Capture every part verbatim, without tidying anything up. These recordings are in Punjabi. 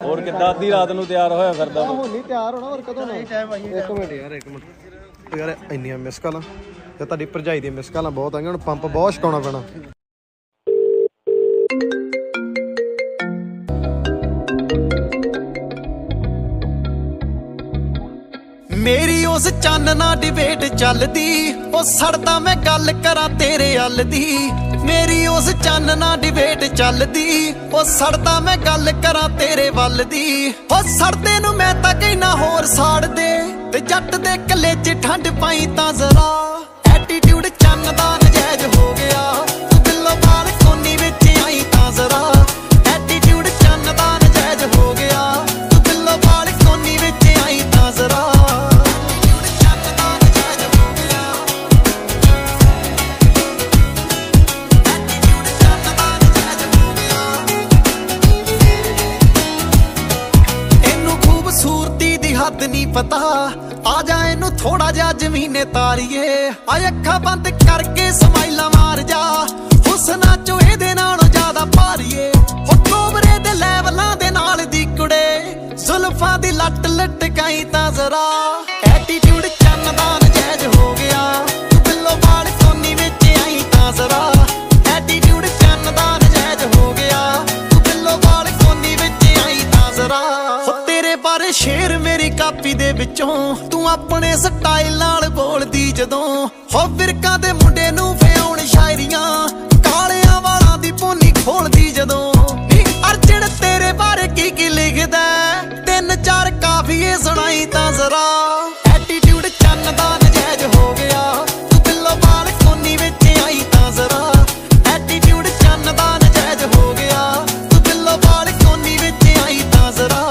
ਹੋਰ ਕਿੱਦਾਂ ਅੱਧੀ ਰਾਤ ਨੂੰ ਤਿਆਰ ਹੋਇਆ ਫਿਰਦਾ ਹੁਣ ਨਹੀਂ ਤਿਆਰ ਹੋਣਾ ਹੋਰ ਕਦੋਂ ਨਾ ਟਾਈਮ ਆਈ ਇੱਕ ਮਿੰਟ ਯਾਰ ਇੱਕ ਮਿੰਟ ਯਾਰ ਇੰਨੀਆਂ ਮਿਸ ਕਾਲਾਂ ਤੇ ਤੁਹਾਡੀ ਭਰਜਾਈ ਦੀਆਂ ਮਿਸ ਕਾਲਾਂ ਬਹੁਤ ਆਈਆਂ ਹੁਣ ਪੰਪ ਬਹੁਤ ਛਕਾਉਣਾ ਪੈਣਾ ਮੇਰੀ ਉਸ ਚੰਨ ਨਾਲ ਡਿਬੇਟ ਚੱਲਦੀ ਉਹ ਸੜਦਾ ਮੈਂ ਗੱਲ ਕਰਾਂ ਤੇਰੇ ਹੱਲ ਦੀ ਮੇਰੀ ਉਸ ਚੰਨ ਨਾਲ ਡਿਬੇਟ ਚੱਲਦੀ ਉਹ ਸੜਦਾ ਮੈਂ ਗੱਲ ਕਰਾਂ ਤੇਰੇ ਵੱਲ ਦੀ ਉਹ ਸੜਦੇ ਨੂੰ ਮੈਂ ਤਾਂ ਕਹਿਣਾ ਹੋਰ ਸਾੜ ਦੇ ਤੇ ਜੱਟ ਦੇ ਕਲੇਜੇ ਠੰਡ ਪਾਈ ਤਾਂ ਜ਼ਰਾ ਐਟੀਟਿਊਡ ਚੰਨ ਦਾ ਨਜਾਇਜ਼ ਹੋ ਗਿਆ ਤੂੰ ਦਿਲੋਂ ਬਾਲ ਕੋਨੀ ਵਿੱਚ ਆਈ ਤਾਂ ਜ਼ਰਾ ਐਟੀਟਿਊਡ ਚੰਨ ਦਾ ਨਜਾਇਜ਼ ਹੋ ਗਿਆ ਤੂੰ ਦਿਲੋਂ ਬਾਲ ਕੋਨੀ ਵਿੱਚ ਆਈ ਤਾਂ ਜ਼ਰਾ ਹੱਦ ਨਹੀਂ ਪਤਾ ਆ ਜਾ ਇਹਨੂੰ ਥੋੜਾ ਜਿਹਾ ਜ਼ਮੀਨੇ ਤਾਰੀਏ ਆ ਅੱਖਾਂ ਬੰਦ ਕਰਕੇ ਸਮਾਈਲਾਂ ਮਾਰ ਜਾ ਹੁਸਨਾ ਚੋਂ ਇਹਦੇ ਨਾਲੋਂ ਜ਼ਿਆਦਾ ਭਾਰੀਏ ਹੋ ਕੋਬਰੇ ਦੇ ਲੈਵਲਾਂ ਦੇ ਨਾਲ ਦੀ ਕੁੜੇ ਜ਼ੁਲਫਾਂ ਦੀ ਲੱਟ ਲਟਕਾਈ ਤਾਂ ਜ਼ਰਾ ਐਟੀਟਿਊਡ ਚੰਨ ਦਾ ਨਜਾਇਜ਼ ਹੋ ਗਿਆ ਤੂੰ ਬਿੱਲੋ ਬਾਲ ਕੋਨੀ ਵਿੱਚ ਆਈ ਤਾਂ ਜ਼ਰਾ ਐਟੀਟਿਊਡ ਚੰਨ ਦਾ ਨਜਾਇਜ਼ ਹੋ ਗਿਆ ਤੂੰ ਬਿੱਲੋ ਬਾਲ ਕੋਨੀ ਵਿੱਚ ਆਈ ਤਾਂ ਜ਼ਰਾ ਪਰ ਸ਼ੇਰ ਮੇਰੀ ਕਾਪੀ ਦੇ ਵਿੱਚੋਂ ਤੂੰ ਆਪਣੇ ਸਟਾਈਲ ਨਾਲ ਬੋਲਦੀ ਜਦੋਂ ਹੋ ਫਿਰਕਾਂ ਦੇ ਮੁੰਡੇ ਨੂੰ ਫਿਆਉਣ ਸ਼ਾਇਰੀਆਂ ਕਾਲਿਆਂ ਵਾਲਾਂ ਦੀ ਪੋਨੀ ਖੋਲਦੀ ਜਦੋਂ ਨੀ ਅਰਜਨ ਤੇਰੇ ਬਾਰੇ ਕੀ ਕੀ ਲਿਖਦਾ ਤਿੰਨ ਚਾਰ ਕਾਫੀਏ ਸੁਣਾਈ ਤਾਂ ਜ਼ਰਾ ਐਟੀਟਿਊਡ ਚੰਨ ਦਾ ਨਜਾਇਜ਼ ਹੋ ਗਿਆ ਤੂੰ ਬਿੱਲੋ ਬਾਲ ਕੋਨੀ ਵਿੱਚ ਆਈ ਤਾਂ ਜ਼ਰਾ ਐਟੀਟਿਊਡ ਚੰਨ ਦਾ ਨਜਾਇਜ਼ ਹੋ ਗਿਆ ਤੂੰ ਬਿੱਲੋ ਬਾਲ ਕੋਨੀ ਵਿੱਚ ਆਈ ਤਾਂ ਜ਼ਰਾ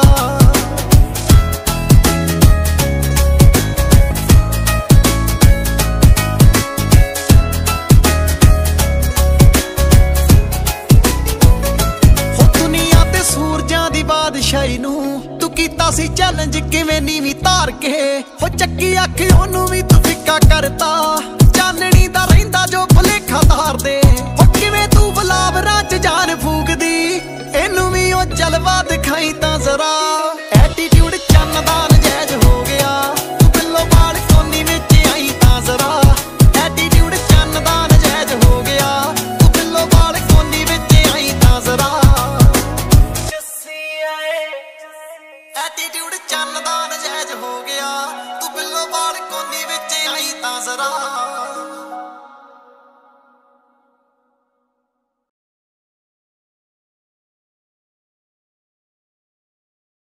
ਬਾਦਸ਼ਾਹੀ ਨੂੰ ਤੂੰ ਕੀਤਾ ਸੀ ਚੈਲੰਜ ਕਿਵੇਂ ਨੀਵੀਂ ਧਾਰ ਕੇ ਹੋ ਚੱਕੀ ਅੱਖ ਉਹਨੂੰ ਵੀ ਤੂੰ ਫਿੱਕਾ ਕਰਤਾ ਚਾਨਣੀ ਦਾ ਰਹਿੰਦਾ ਜੋ ਭੁਲੇਖਾ ਧਾਰ ਦੇ